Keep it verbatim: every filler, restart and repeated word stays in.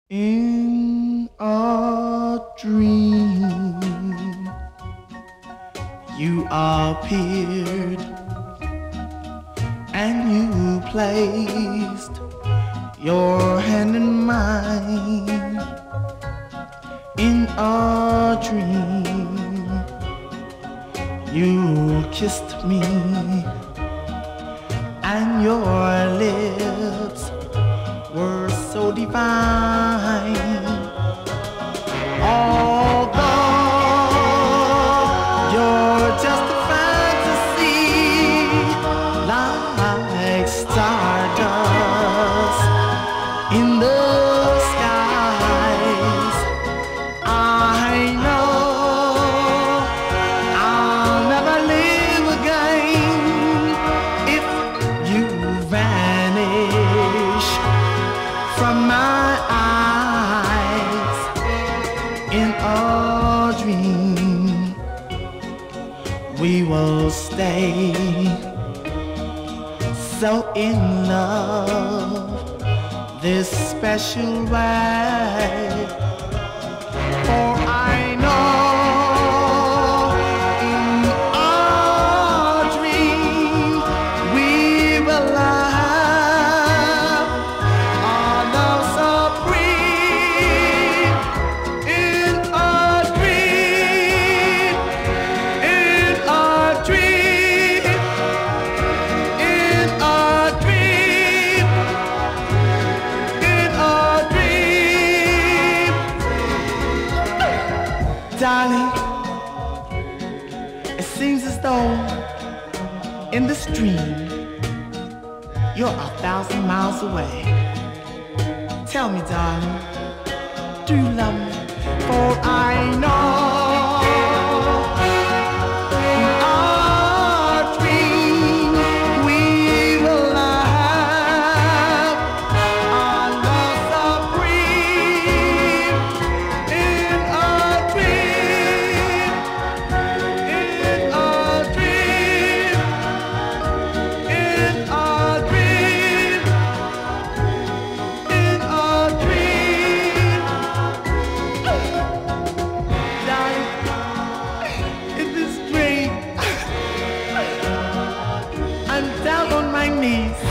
In a dream, you appeared and you placed your hand in mine. In a dream, you kissed me and your lips were so divine. Although you're just a fantasy, like stardust in the skies, I know I'll never live again if you vanish from my eyes. In a dream, we will stay so in love this special way. For I know in our dream we will have our love supreme. In our dream, in our dream, in our dream, in our dream. Darling, it seems as though in this dream you're a thousand miles away. Tell me, darling, do you love me? For I know in our dream we will have our love supreme. In our dream, in our dream, in our dream, in our dream. Darling, in this dream, I'm down on my knees.